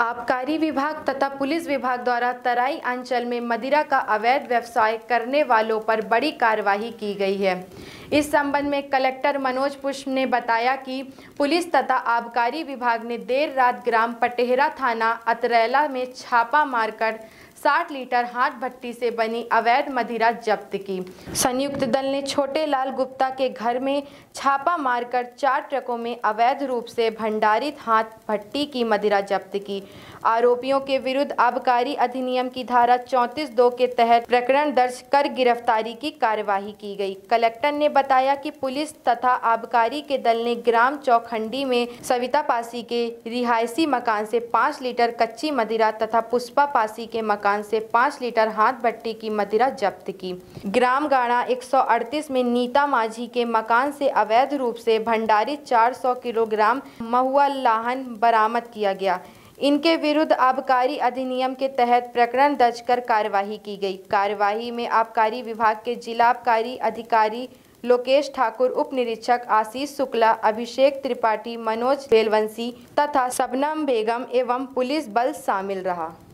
आबकारी विभाग तथा पुलिस विभाग द्वारा तराई अंचल में मदिरा का अवैध व्यवसाय करने वालों पर बड़ी कार्रवाई की गई है। इस संबंध में कलेक्टर मनोज पुष्प ने बताया कि पुलिस तथा आबकारी विभाग ने देर रात ग्राम पटेहरा थाना अतरैला में छापा मारकर 60 लीटर हाथ भट्टी से बनी अवैध मदिरा जब्त की। संयुक्त दल ने छोटे लाल गुप्ता के घर में छापा मारकर 4 ट्रकों में अवैध रूप से भंडारित हाथ भट्टी की मदिरा जब्त की। आरोपियों के विरुद्ध आबकारी अधिनियम की धारा 34(2) के तहत प्रकरण दर्ज कर गिरफ्तारी की कार्यवाही की गई। कलेक्टर ने बताया कि पुलिस तथा आबकारी के दल ने ग्राम चौखंडी में सविता पासी के रिहायशी मकान से 5 लीटर कच्ची मदिरा तथा पुष्पा पासी के मकान से 5 लीटर हाथ भट्टी की मदिरा जब्त की। ग्राम गाड़ा 138 में नीता माझी के मकान से अवैध रूप से भंडारित 400 किलोग्राम महुआ लाहन बरामद किया गया। इनके विरुद्ध आबकारी अधिनियम के तहत प्रकरण दर्ज कर कार्यवाही की गई। कार्यवाही में आबकारी विभाग के जिला आबकारी अधिकारी लोकेश ठाकुर, उप निरीक्षक आशीष शुक्ला, अभिषेक त्रिपाठी, मनोज बेलवंशी तथा शबनम बेगम एवं पुलिस बल शामिल रहा।